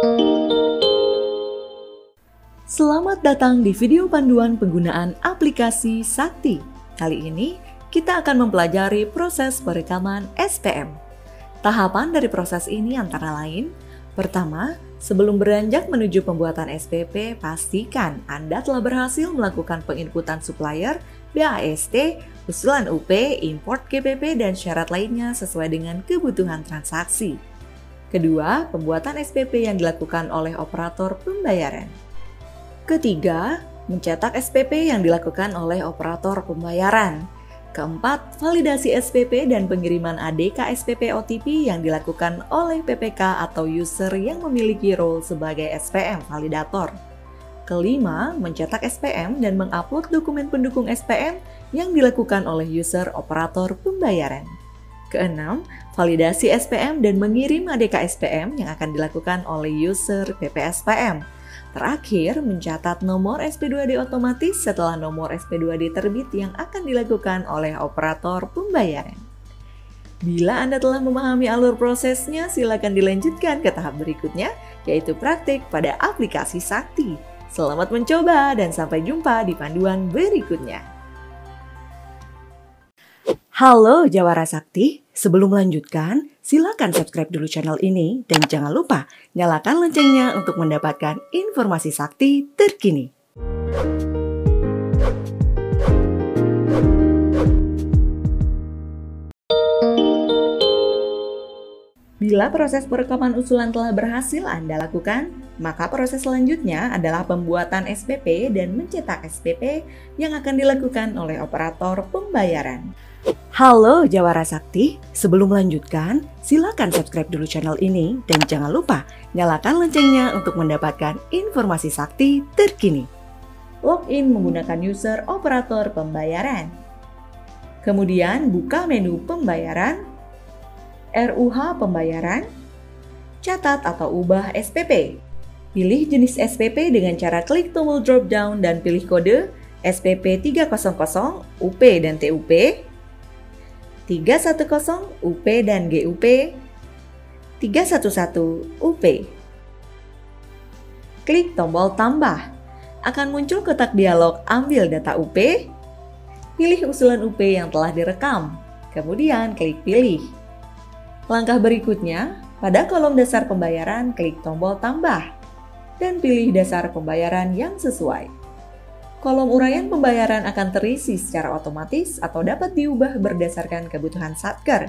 Selamat datang di video panduan penggunaan aplikasi Sakti. Kali ini kita akan mempelajari proses perekaman SPM. Tahapan dari proses ini antara lain: pertama, sebelum beranjak menuju pembuatan SPP, pastikan Anda telah berhasil melakukan penginputan supplier, BAST, usulan UP, import GPP, dan syarat lainnya sesuai dengan kebutuhan transaksi. Kedua, pembuatan SPP yang dilakukan oleh operator pembayaran. Ketiga, mencetak SPP yang dilakukan oleh operator pembayaran. Keempat, validasi SPP dan pengiriman ADK SPP OTP yang dilakukan oleh PPK atau user yang memiliki role sebagai SPM validator. Kelima, mencetak SPM dan mengupload dokumen pendukung SPM yang dilakukan oleh user operator pembayaran. Keenam, validasi SPM dan mengirim ADK SPM yang akan dilakukan oleh user PPSPM. Terakhir, mencatat nomor SP2D otomatis setelah nomor SP2D terbit yang akan dilakukan oleh operator pembayaran. Bila Anda telah memahami alur prosesnya, silakan dilanjutkan ke tahap berikutnya, yaitu praktik pada aplikasi Sakti. Selamat mencoba dan sampai jumpa di panduan berikutnya. Halo Jawara Sakti, sebelum melanjutkan, silakan subscribe dulu channel ini dan jangan lupa nyalakan loncengnya untuk mendapatkan informasi Sakti terkini. Bila proses perekaman usulan telah berhasil Anda lakukan, maka proses selanjutnya adalah pembuatan SPP dan mencetak SPP yang akan dilakukan oleh operator pembayaran. Halo Jawara Sakti, sebelum melanjutkan, silakan subscribe dulu channel ini dan jangan lupa nyalakan loncengnya untuk mendapatkan informasi Sakti terkini. Login menggunakan user operator pembayaran. Kemudian buka menu pembayaran, RUH pembayaran, catat atau ubah SPP. Pilih jenis SPP dengan cara klik tombol drop down dan pilih kode SPP 300, UP dan TUP, 310 UP dan GUP, 311 UP. Klik tombol tambah. Akan muncul kotak dialog ambil data UP. Pilih usulan UP yang telah direkam. Kemudian klik pilih. Langkah berikutnya, pada kolom dasar pembayaran klik tombol tambah dan pilih dasar pembayaran yang sesuai. Kolom uraian pembayaran akan terisi secara otomatis atau dapat diubah berdasarkan kebutuhan Satker.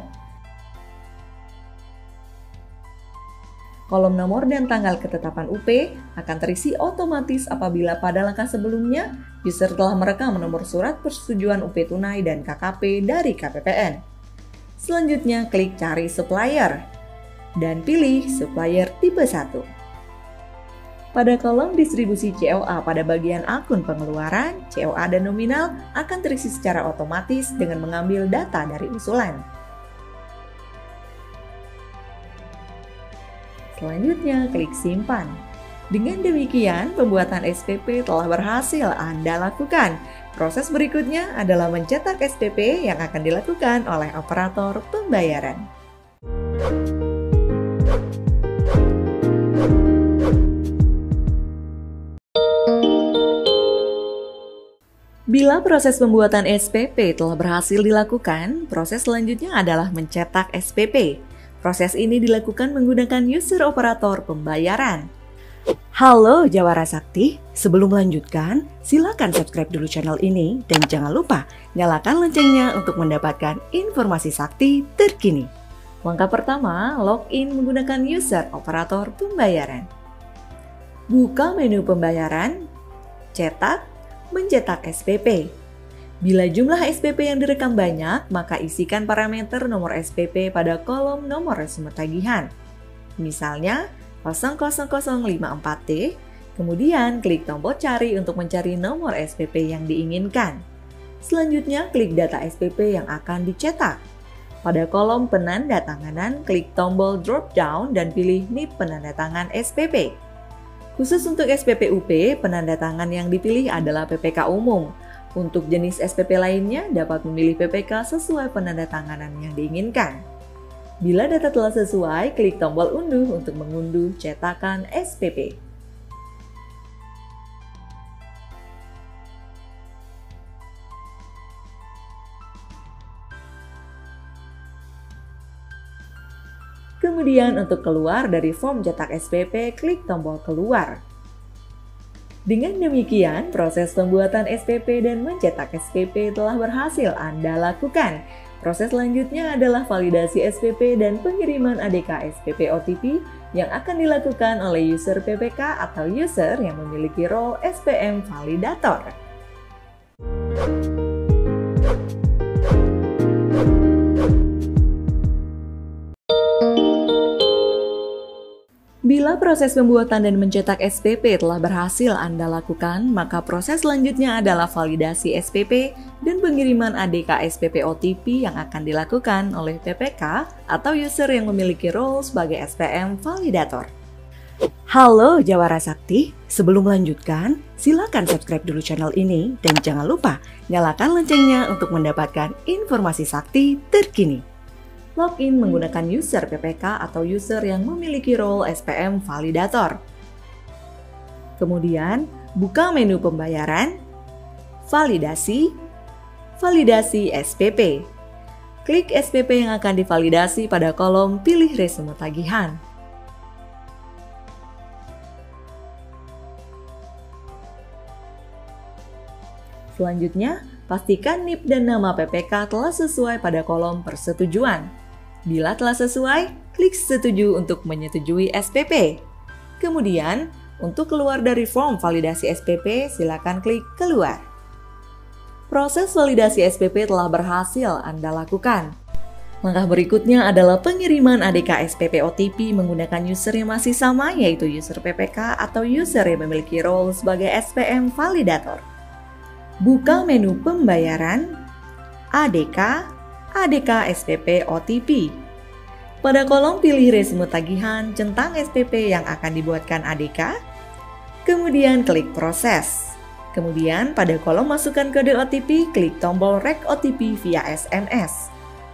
Kolom nomor dan tanggal ketetapan UP akan terisi otomatis apabila pada langkah sebelumnya user telah merekam nomor surat persetujuan UP tunai dan KKP dari KPPN. Selanjutnya klik cari supplier dan pilih supplier tipe 1. Pada kolom distribusi COA pada bagian akun pengeluaran, COA dan nominal akan terisi secara otomatis dengan mengambil data dari usulan. Selanjutnya, klik simpan. Dengan demikian, pembuatan SPP telah berhasil Anda lakukan. Proses berikutnya adalah mencetak SPP yang akan dilakukan oleh operator pembayaran. Bila proses pembuatan SPP telah berhasil dilakukan, proses selanjutnya adalah mencetak SPP. Proses ini dilakukan menggunakan user operator pembayaran. Halo Jawara Sakti, sebelum melanjutkan, silakan subscribe dulu channel ini dan jangan lupa nyalakan loncengnya untuk mendapatkan informasi Sakti terkini. Langkah pertama, login menggunakan user operator pembayaran. Buka menu pembayaran, cetak, mencetak SPP. Bila jumlah SPP yang direkam banyak, maka isikan parameter nomor SPP pada kolom nomor resume tagihan. Misalnya 00054T, kemudian klik tombol cari untuk mencari nomor SPP yang diinginkan. Selanjutnya klik data SPP yang akan dicetak. Pada kolom penandatanganan, klik tombol drop down dan pilih NIP penandatangan SPP. Khusus untuk SPP UP, penandatangan yang dipilih adalah PPK umum. Untuk jenis SPP lainnya dapat memilih PPK sesuai penandatanganan yang diinginkan. Bila data telah sesuai, klik tombol unduh untuk mengunduh cetakan SPP. Kemudian untuk keluar dari form cetak SPP, klik tombol keluar. Dengan demikian, proses pembuatan SPP dan mencetak SPP telah berhasil Anda lakukan. Proses selanjutnya adalah validasi SPP dan pengiriman ADK SPP OTP yang akan dilakukan oleh user PPK atau user yang memiliki role SPM validator. Bila proses pembuatan dan mencetak SPP telah berhasil Anda lakukan, maka proses selanjutnya adalah validasi SPP dan pengiriman ADK SPP OTP yang akan dilakukan oleh PPK atau user yang memiliki role sebagai SPM validator. Halo Jawara Sakti, sebelum melanjutkan, silakan subscribe dulu channel ini dan jangan lupa nyalakan loncengnya untuk mendapatkan informasi sakti terkini. Login menggunakan user PPK atau user yang memiliki role SPM validator. Kemudian, buka menu pembayaran, validasi, validasi SPP. Klik SPP yang akan divalidasi pada kolom pilih resume tagihan. Selanjutnya, pastikan NIP dan nama PPK telah sesuai pada kolom persetujuan. Bila telah sesuai, klik setuju untuk menyetujui SPP. Kemudian, untuk keluar dari form validasi SPP, silakan klik keluar. Proses validasi SPP telah berhasil Anda lakukan. Langkah berikutnya adalah pengiriman ADK SPP OTP menggunakan user yang masih sama, yaitu user PPK atau user yang memiliki role sebagai SPM validator. Buka menu pembayaran, ADK, ADK SPP OTP. Pada kolom pilih resume tagihan, centang SPP yang akan dibuatkan ADK, kemudian klik proses. Kemudian pada kolom masukkan kode OTP, klik tombol Rek OTP via SMS.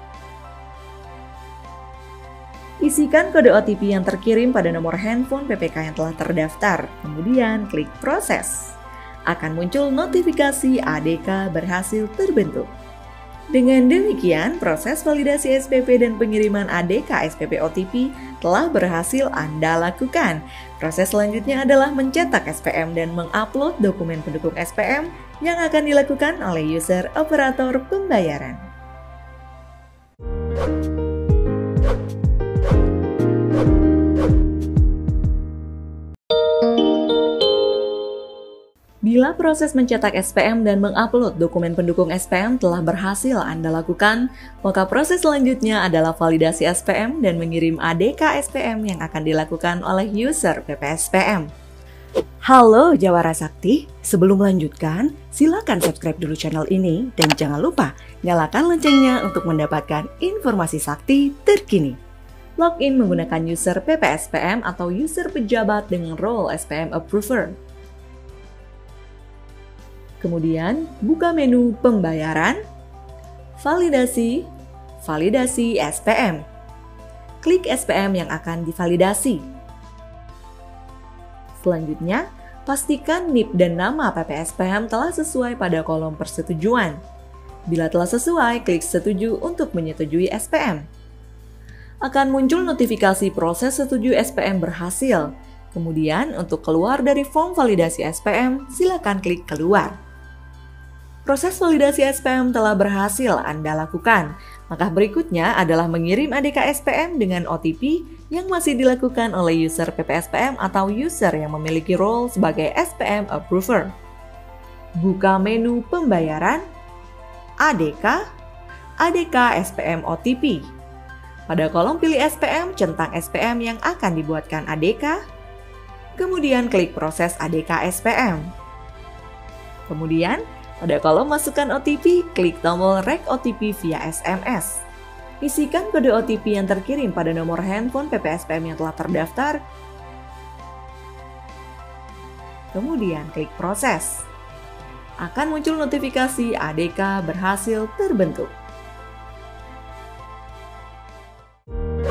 Isikan kode OTP yang terkirim pada nomor handphone PPK yang telah terdaftar, kemudian klik proses. Akan muncul notifikasi ADK berhasil terbentuk. Dengan demikian, proses validasi SPP dan pengiriman ADK SPP OTP telah berhasil Anda lakukan. Proses selanjutnya adalah mencetak SPM dan mengupload dokumen pendukung SPM yang akan dilakukan oleh user operator pembayaran. Bila proses mencetak SPM dan mengupload dokumen pendukung SPM telah berhasil Anda lakukan, maka proses selanjutnya adalah validasi SPM dan mengirim ADK SPM yang akan dilakukan oleh user PPSPM. Halo Jawara Sakti, sebelum melanjutkan, silakan subscribe dulu channel ini dan jangan lupa nyalakan loncengnya untuk mendapatkan informasi sakti terkini. Login menggunakan user PPSPM atau user pejabat dengan role SPM Approver. Kemudian, buka menu pembayaran, validasi, validasi SPM. Klik SPM yang akan divalidasi. Selanjutnya, pastikan NIP dan nama PPSPM telah sesuai pada kolom persetujuan. Bila telah sesuai, klik setuju untuk menyetujui SPM. Akan muncul notifikasi proses setuju SPM berhasil. Kemudian, untuk keluar dari form validasi SPM, silakan klik keluar. Proses validasi SPM telah berhasil Anda lakukan. Langkah berikutnya adalah mengirim ADK SPM dengan OTP yang masih dilakukan oleh user PPSPM atau user yang memiliki role sebagai SPM Approver. Buka menu pembayaran, ADK, ADK SPM OTP. Pada kolom pilih SPM, centang SPM yang akan dibuatkan ADK, kemudian klik proses ADK SPM. Kemudian, pada kolom masukkan OTP, klik tombol Rek OTP via SMS. Isikan kode OTP yang terkirim pada nomor handphone PPSPM yang telah terdaftar. Kemudian klik proses. Akan muncul notifikasi ADK berhasil terbentuk.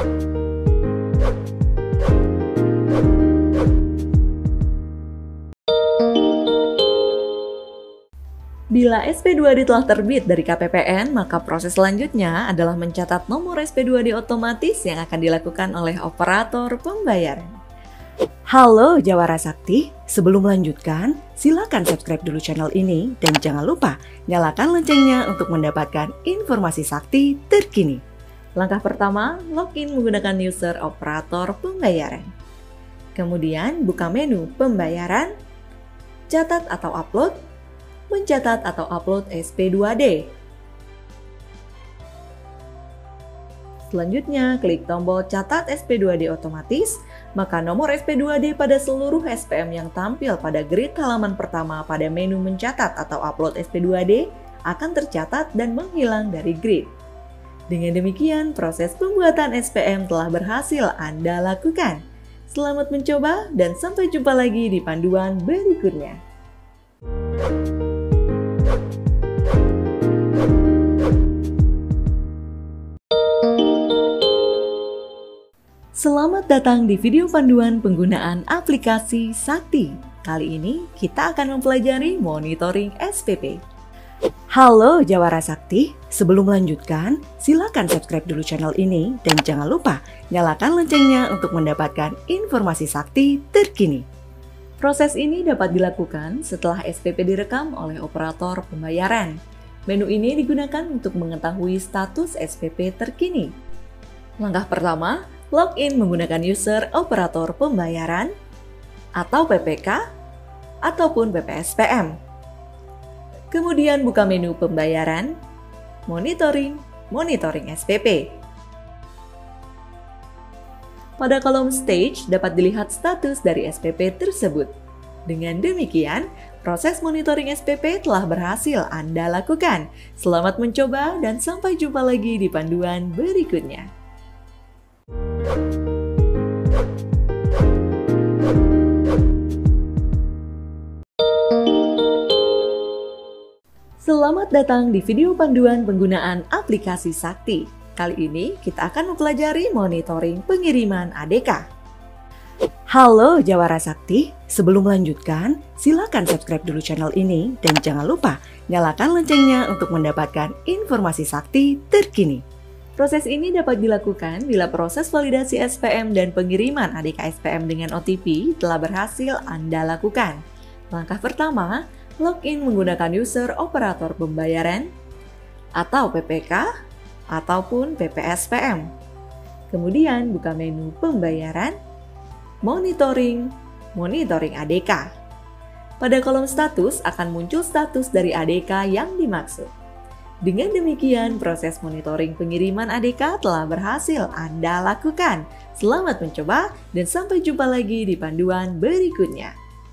Bila SP2D telah terbit dari KPPN, maka proses selanjutnya adalah mencatat nomor SP2D otomatis yang akan dilakukan oleh operator pembayaran. Halo Jawara Sakti, sebelum melanjutkan, silakan subscribe dulu channel ini dan jangan lupa nyalakan loncengnya untuk mendapatkan informasi sakti terkini. Langkah pertama, login menggunakan user operator pembayaran. Kemudian buka menu pembayaran, catat atau upload, mencatat atau upload SP2D. Selanjutnya, klik tombol catat SP2D otomatis, maka nomor SP2D pada seluruh SPM yang tampil pada grid halaman pertama pada menu mencatat atau upload SP2D akan tercatat dan menghilang dari grid. Dengan demikian, proses pembuatan SPM telah berhasil Anda lakukan. Selamat mencoba dan sampai jumpa lagi di panduan berikutnya. Selamat datang di video panduan penggunaan aplikasi Sakti. Kali ini kita akan mempelajari monitoring SPP. Halo Jawara Sakti, sebelum melanjutkan, silakan subscribe dulu channel ini dan jangan lupa nyalakan loncengnya untuk mendapatkan informasi Sakti terkini. Proses ini dapat dilakukan setelah SPP direkam oleh operator pembayaran. Menu ini digunakan untuk mengetahui status SPP terkini. Langkah pertama, login menggunakan user operator pembayaran atau PPK ataupun PPSPM. Kemudian buka menu pembayaran, monitoring SPP. Pada kolom stage dapat dilihat status dari SPP tersebut. Dengan demikian, proses monitoring SPP telah berhasil Anda lakukan. Selamat mencoba dan sampai jumpa lagi di panduan berikutnya. Selamat datang di video panduan penggunaan aplikasi Sakti. Kali ini kita akan mempelajari monitoring pengiriman ADK. Halo Jawara Sakti, sebelum melanjutkan, silakan subscribe dulu channel ini dan jangan lupa nyalakan loncengnya untuk mendapatkan informasi Sakti terkini. Proses ini dapat dilakukan bila proses validasi SPM dan pengiriman ADK SPM dengan OTP telah berhasil Anda lakukan. Langkah pertama, login menggunakan user operator pembayaran atau PPK ataupun PPSPM. Kemudian buka menu pembayaran, monitoring ADK. Pada kolom status akan muncul status dari ADK yang dimaksud. Dengan demikian, proses monitoring pengiriman ADK telah berhasil Anda lakukan. Selamat mencoba dan sampai jumpa lagi di panduan berikutnya.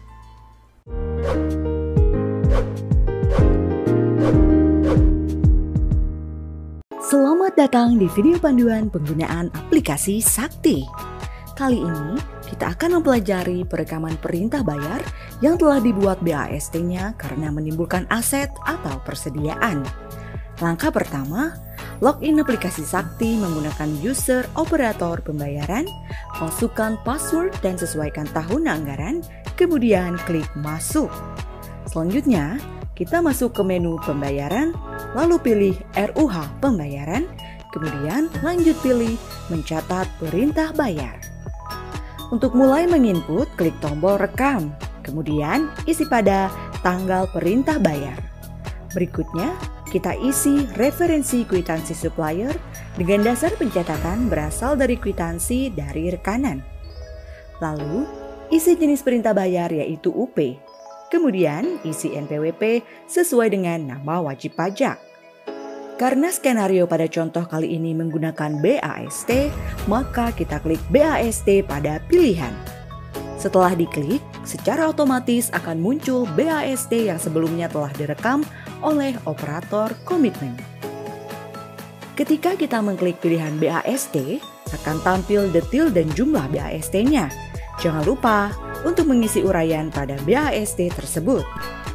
Selamat datang di video panduan penggunaan aplikasi Sakti. Kali ini kita akan mempelajari perekaman perintah bayar yang telah dibuat BAST-nya karena menimbulkan aset atau persediaan. Langkah pertama, login aplikasi Sakti menggunakan user operator pembayaran, masukkan password dan sesuaikan tahun anggaran, kemudian klik masuk. Selanjutnya, kita masuk ke menu pembayaran, lalu pilih RUH pembayaran, kemudian lanjut pilih mencatat perintah bayar. Untuk mulai menginput, klik tombol rekam, kemudian isi pada tanggal perintah bayar. Berikutnya, kita isi referensi kwitansi supplier dengan dasar pencatatan berasal dari kwitansi dari rekanan. Lalu, isi jenis perintah bayar yaitu UP. Kemudian, isi NPWP sesuai dengan nama wajib pajak. Karena skenario pada contoh kali ini menggunakan BAST, maka kita klik BAST pada pilihan. Setelah diklik, secara otomatis akan muncul BAST yang sebelumnya telah direkam oleh operator komitmen. Ketika kita mengklik pilihan BAST, akan tampil detail dan jumlah BAST-nya. Jangan lupa untuk mengisi uraian pada BAST tersebut.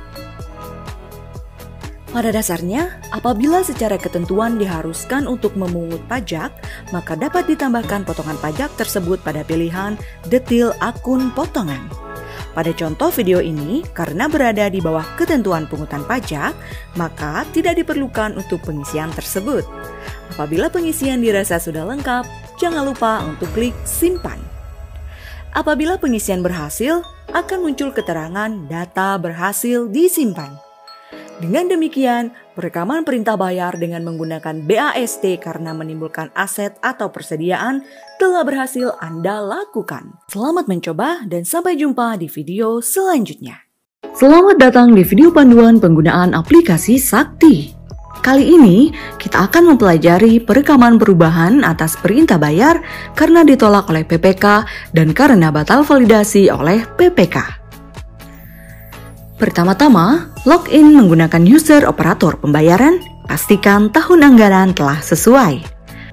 Pada dasarnya, apabila secara ketentuan diharuskan untuk memungut pajak, maka dapat ditambahkan potongan pajak tersebut pada pilihan detail akun potongan. Pada contoh video ini, karena berada di bawah ketentuan pungutan pajak, maka tidak diperlukan untuk pengisian tersebut. Apabila pengisian dirasa sudah lengkap, jangan lupa untuk klik simpan. Apabila pengisian berhasil, akan muncul keterangan data berhasil disimpan. Dengan demikian, perekaman perintah bayar dengan menggunakan BAST karena menimbulkan aset atau persediaan telah berhasil Anda lakukan. Selamat mencoba dan sampai jumpa di video selanjutnya. Selamat datang di video panduan penggunaan aplikasi Sakti. Kali ini kita akan mempelajari perekaman perubahan atas perintah bayar karena ditolak oleh PPK dan karena batal validasi oleh PPK. Pertama-tama, login menggunakan user operator pembayaran, pastikan tahun anggaran telah sesuai.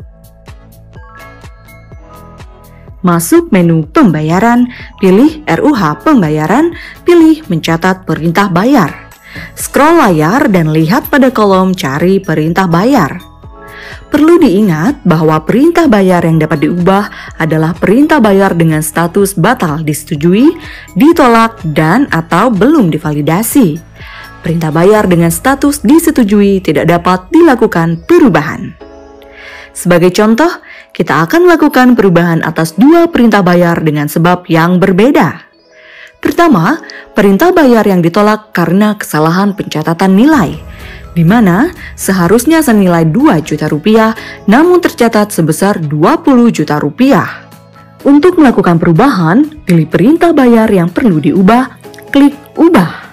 Masuk menu pembayaran, pilih RUH pembayaran, pilih mencatat perintah bayar. Scroll layar dan lihat pada kolom cari perintah bayar. Perlu diingat bahwa perintah bayar yang dapat diubah adalah perintah bayar dengan status batal disetujui, ditolak, dan atau belum divalidasi. Perintah bayar dengan status disetujui tidak dapat dilakukan perubahan. Sebagai contoh, kita akan melakukan perubahan atas dua perintah bayar dengan sebab yang berbeda. Pertama, perintah bayar yang ditolak karena kesalahan pencatatan nilai, di mana seharusnya senilai 2 juta rupiah namun tercatat sebesar 20 juta rupiah. Untuk melakukan perubahan, pilih perintah bayar yang perlu diubah, klik ubah.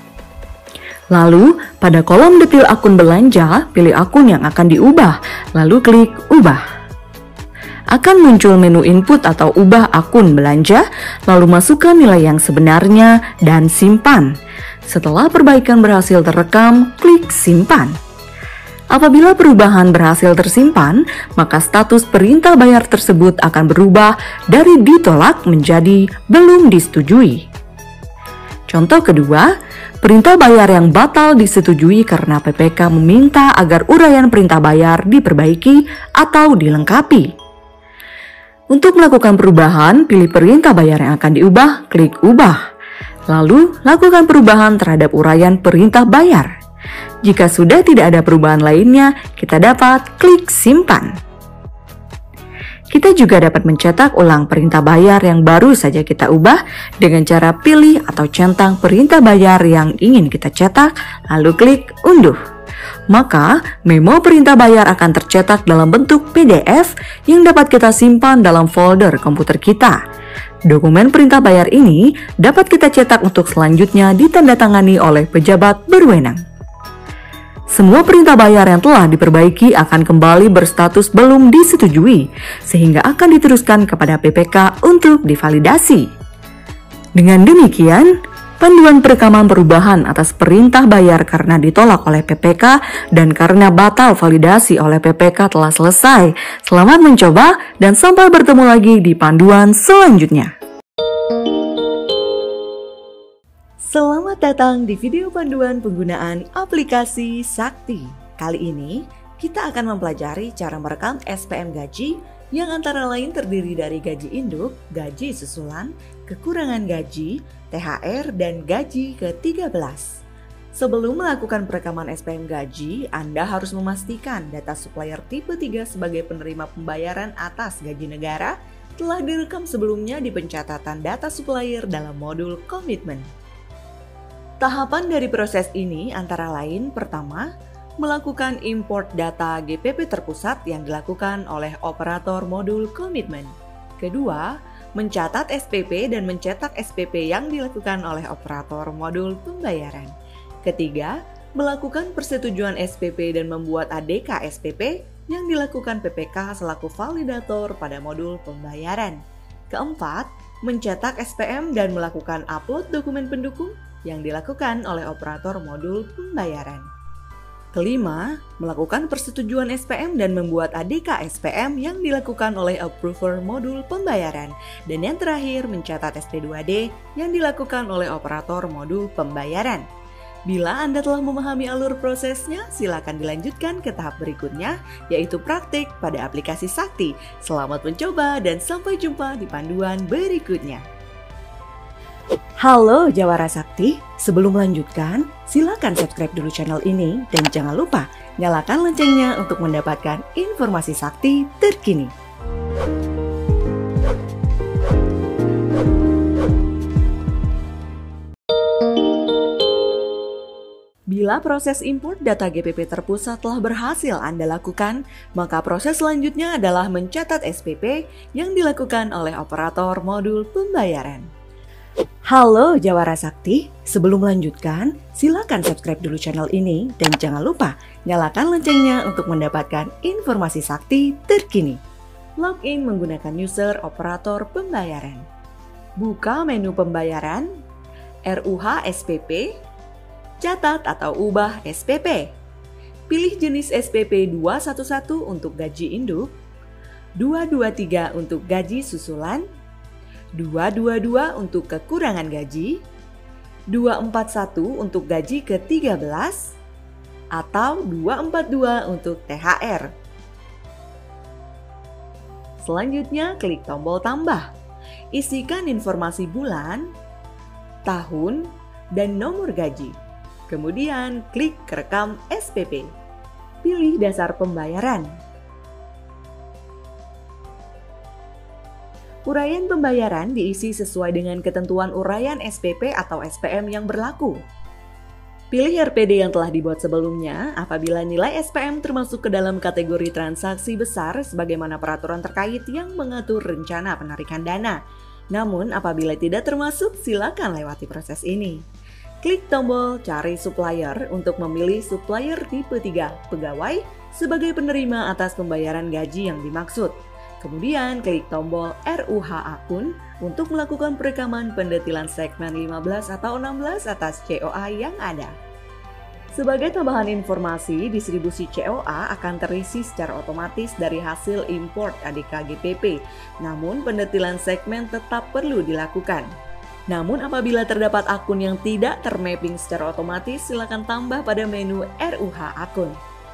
Lalu, pada kolom detail akun belanja, pilih akun yang akan diubah, lalu klik ubah. Akan muncul menu input atau ubah akun belanja, lalu masukkan nilai yang sebenarnya dan simpan. Setelah perbaikan berhasil terekam, klik simpan. Apabila perubahan berhasil tersimpan, maka status perintah bayar tersebut akan berubah dari ditolak menjadi belum disetujui. Contoh kedua, perintah bayar yang batal disetujui karena PPK meminta agar uraian perintah bayar diperbaiki atau dilengkapi. Untuk melakukan perubahan, pilih perintah bayar yang akan diubah, klik ubah. Lalu, lakukan perubahan terhadap uraian perintah bayar. Jika sudah tidak ada perubahan lainnya, kita dapat klik simpan. Kita juga dapat mencetak ulang perintah bayar yang baru saja kita ubah dengan cara pilih atau centang perintah bayar yang ingin kita cetak, lalu klik unduh. Maka, memo perintah bayar akan tercetak dalam bentuk PDF yang dapat kita simpan dalam folder komputer kita. Dokumen perintah bayar ini dapat kita cetak untuk selanjutnya ditandatangani oleh pejabat berwenang. Semua perintah bayar yang telah diperbaiki akan kembali berstatus belum disetujui, sehingga akan diteruskan kepada PPK untuk divalidasi. Dengan demikian, panduan perekaman perubahan atas perintah bayar karena ditolak oleh PPK dan karena batal validasi oleh PPK telah selesai. Selamat mencoba dan sampai bertemu lagi di panduan selanjutnya. Selamat datang di video panduan penggunaan aplikasi Sakti. Kali ini kita akan mempelajari cara merekam SPM gaji yang antara lain terdiri dari gaji induk, gaji susulan, kekurangan gaji, THR, dan gaji ke-13. Sebelum melakukan perekaman SPM gaji, Anda harus memastikan data supplier tipe 3 sebagai penerima pembayaran atas gaji negara telah direkam sebelumnya di pencatatan data supplier dalam modul komitmen. Tahapan dari proses ini antara lain pertama, melakukan import data GPP terpusat yang dilakukan oleh operator modul komitmen. Kedua, mencatat SPP dan mencetak SPP yang dilakukan oleh operator modul pembayaran. Ketiga, melakukan persetujuan SPP dan membuat ADK SPP yang dilakukan PPK selaku validator pada modul pembayaran. Keempat, mencetak SPM dan melakukan upload dokumen pendukung yang dilakukan oleh operator modul pembayaran. Kelima, melakukan persetujuan SPM dan membuat ADK SPM yang dilakukan oleh approver modul pembayaran. Dan yang terakhir, mencatat SP2D yang dilakukan oleh operator modul pembayaran. Bila Anda telah memahami alur prosesnya, silakan dilanjutkan ke tahap berikutnya, yaitu praktik pada aplikasi Sakti. Selamat mencoba dan sampai jumpa di panduan berikutnya. Halo Jawara Sakti, sebelum melanjutkan, silakan subscribe dulu channel ini dan jangan lupa nyalakan loncengnya untuk mendapatkan informasi sakti terkini. Bila proses import data GPP terpusat telah berhasil Anda lakukan, maka proses selanjutnya adalah mencatat SPP yang dilakukan oleh operator modul pembayaran. Halo Jawara Sakti, sebelum melanjutkan, silakan subscribe dulu channel ini dan jangan lupa nyalakan loncengnya untuk mendapatkan informasi sakti terkini. Login menggunakan user operator pembayaran. Buka menu pembayaran, RUH SPP, catat atau ubah SPP. Pilih jenis SPP 211 untuk gaji induk, 223 untuk gaji susulan, 222 untuk kekurangan gaji, 241 untuk gaji ke-13, atau 242 untuk THR. Selanjutnya klik tombol tambah. Isikan informasi bulan, tahun, dan nomor gaji. Kemudian klik rekam SPP. Pilih dasar pembayaran. Uraian pembayaran diisi sesuai dengan ketentuan uraian SPP atau SPM yang berlaku. Pilih RPD yang telah dibuat sebelumnya apabila nilai SPM termasuk ke dalam kategori transaksi besar sebagaimana peraturan terkait yang mengatur rencana penarikan dana. Namun apabila tidak termasuk, silakan lewati proses ini. Klik tombol cari supplier untuk memilih supplier tipe 3 pegawai sebagai penerima atas pembayaran gaji yang dimaksud. Kemudian klik tombol RUH akun untuk melakukan perekaman pendetilan segmen 15 atau 16 atas COA yang ada. Sebagai tambahan informasi, distribusi COA akan terisi secara otomatis dari hasil import ADK GPP, namun pendetilan segmen tetap perlu dilakukan. Namun apabila terdapat akun yang tidak termapping secara otomatis, silakan tambah pada menu RUH akun.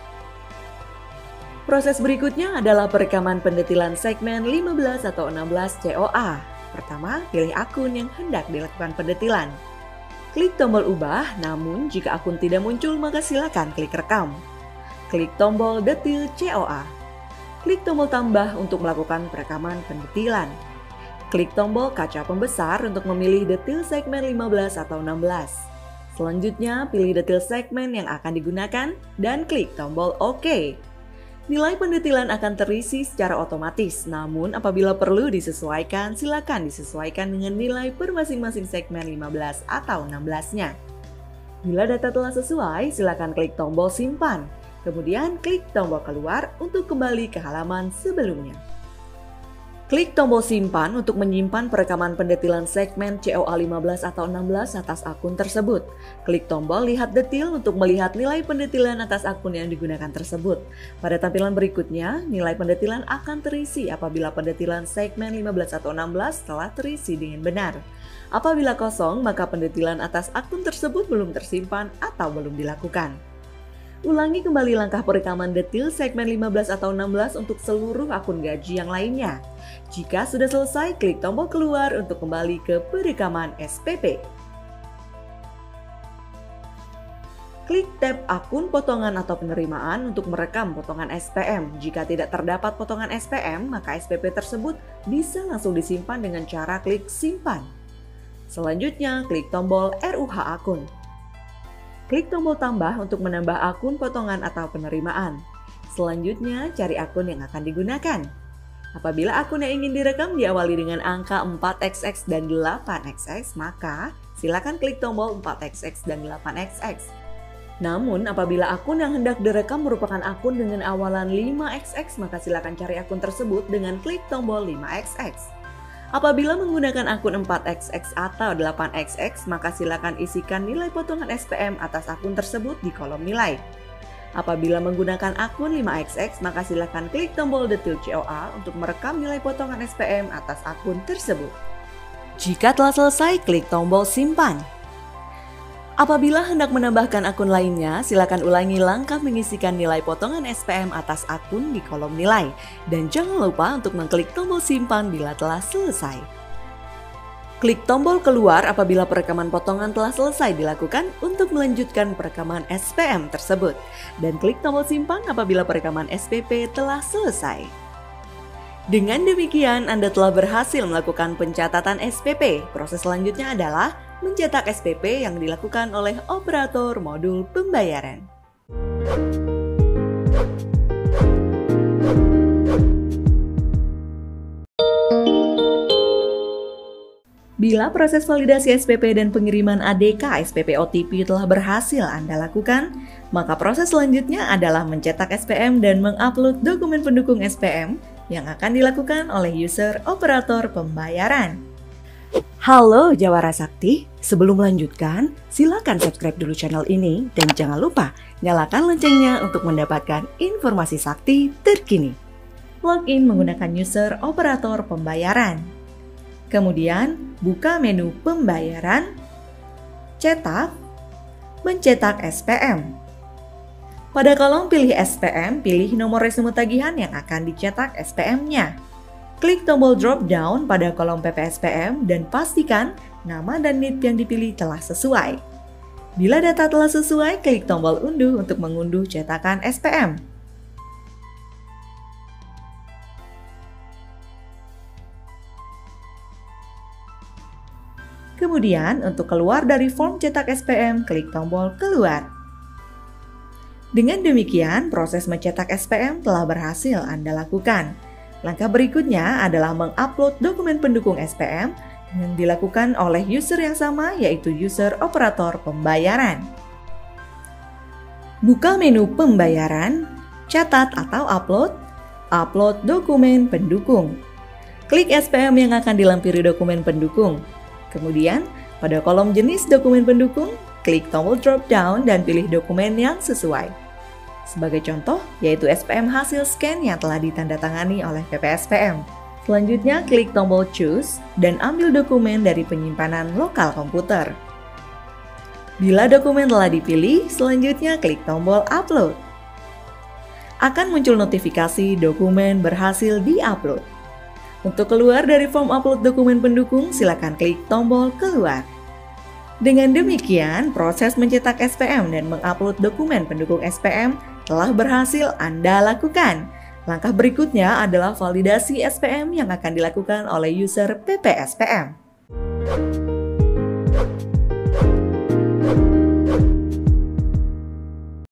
Proses berikutnya adalah perekaman pendetilan segmen 15 atau 16 COA. Pertama, pilih akun yang hendak dilakukan pendetilan. Klik tombol ubah, namun jika akun tidak muncul maka silakan klik rekam. Klik tombol detil COA. Klik tombol tambah untuk melakukan perekaman pendetilan. Klik tombol kaca pembesar untuk memilih detil segmen 15 atau 16. Selanjutnya, pilih detil segmen yang akan digunakan dan klik tombol OK. Nilai pendetilan akan terisi secara otomatis, namun apabila perlu disesuaikan, silakan disesuaikan dengan nilai per masing-masing segmen 15 atau 16-nya. Bila data telah sesuai, silakan klik tombol simpan, kemudian klik tombol keluar untuk kembali ke halaman sebelumnya. Klik tombol simpan untuk menyimpan perekaman pendetilan segmen COA 15 atau 16 atas akun tersebut. Klik tombol lihat detil untuk melihat nilai pendetilan atas akun yang digunakan tersebut. Pada tampilan berikutnya, nilai pendetilan akan terisi apabila pendetilan segmen 15 atau 16 telah terisi dengan benar. Apabila kosong, maka pendetilan atas akun tersebut belum tersimpan atau belum dilakukan. Ulangi kembali langkah perekaman detil segmen 15 atau 16 untuk seluruh akun gaji yang lainnya. Jika sudah selesai, klik tombol keluar untuk kembali ke perekaman SPP. Klik tab akun potongan atau penerimaan untuk merekam potongan SPM. Jika tidak terdapat potongan SPM, maka SPP tersebut bisa langsung disimpan dengan cara klik simpan. Selanjutnya, klik tombol RUH akun. Klik tombol tambah untuk menambah akun potongan atau penerimaan. Selanjutnya, cari akun yang akan digunakan. Apabila akun yang ingin direkam diawali dengan angka 4XX dan 8XX, maka silakan klik tombol 4XX dan 8XX. Namun, apabila akun yang hendak direkam merupakan akun dengan awalan 5XX, maka silakan cari akun tersebut dengan klik tombol 5XX. Apabila menggunakan akun 4XX atau 8XX, maka silakan isikan nilai potongan SPM atas akun tersebut di kolom nilai. Apabila menggunakan akun 5XX, maka silakan klik tombol detil COA untuk merekam nilai potongan SPM atas akun tersebut. Jika telah selesai, klik tombol simpan. Apabila hendak menambahkan akun lainnya, silakan ulangi langkah mengisikan nilai potongan SPM atas akun di kolom nilai. Dan jangan lupa untuk mengklik tombol simpan bila telah selesai. Klik tombol keluar apabila perekaman potongan telah selesai dilakukan untuk melanjutkan perekaman SPM tersebut. Dan klik tombol simpan apabila perekaman SPP telah selesai. Dengan demikian, Anda telah berhasil melakukan pencatatan SPP. Proses selanjutnya adalah mencetak SPP yang dilakukan oleh operator modul pembayaran. Bila proses validasi SPP dan pengiriman ADK SPP OTP telah berhasil Anda lakukan, maka proses selanjutnya adalah mencetak SPM dan mengupload dokumen pendukung SPM yang akan dilakukan oleh user operator pembayaran. Halo Jawara Sakti, sebelum melanjutkan, silakan subscribe dulu channel ini dan jangan lupa nyalakan loncengnya untuk mendapatkan informasi sakti terkini. Login menggunakan user operator pembayaran. Kemudian, buka menu pembayaran, cetak, mencetak SPM. Pada kolom pilih SPM, pilih nomor resume tagihan yang akan dicetak SPM-nya. Klik tombol drop down pada kolom PPSPM dan pastikan nama dan NIP yang dipilih telah sesuai. Bila data telah sesuai, klik tombol unduh untuk mengunduh cetakan SPM. Kemudian, untuk keluar dari form cetak SPM, klik tombol keluar. Dengan demikian, proses mencetak SPM telah berhasil Anda lakukan. Langkah berikutnya adalah mengupload dokumen pendukung SPM yang dilakukan oleh user yang sama, yaitu user operator pembayaran. Buka menu pembayaran, catat atau upload dokumen pendukung. Klik SPM yang akan dilampiri dokumen pendukung. Kemudian, pada kolom jenis dokumen pendukung, klik tombol drop down dan pilih dokumen yang sesuai. Sebagai contoh, yaitu SPM hasil scan yang telah ditandatangani oleh PPSPM. Selanjutnya, klik tombol choose dan ambil dokumen dari penyimpanan lokal komputer. Bila dokumen telah dipilih, selanjutnya klik tombol upload. Akan muncul notifikasi dokumen berhasil di-upload. Untuk keluar dari form upload dokumen pendukung, silakan klik tombol keluar. Dengan demikian, proses mencetak SPM dan mengupload dokumen pendukung SPM telah berhasil Anda lakukan. Langkah berikutnya adalah validasi SPM yang akan dilakukan oleh user PPSPM.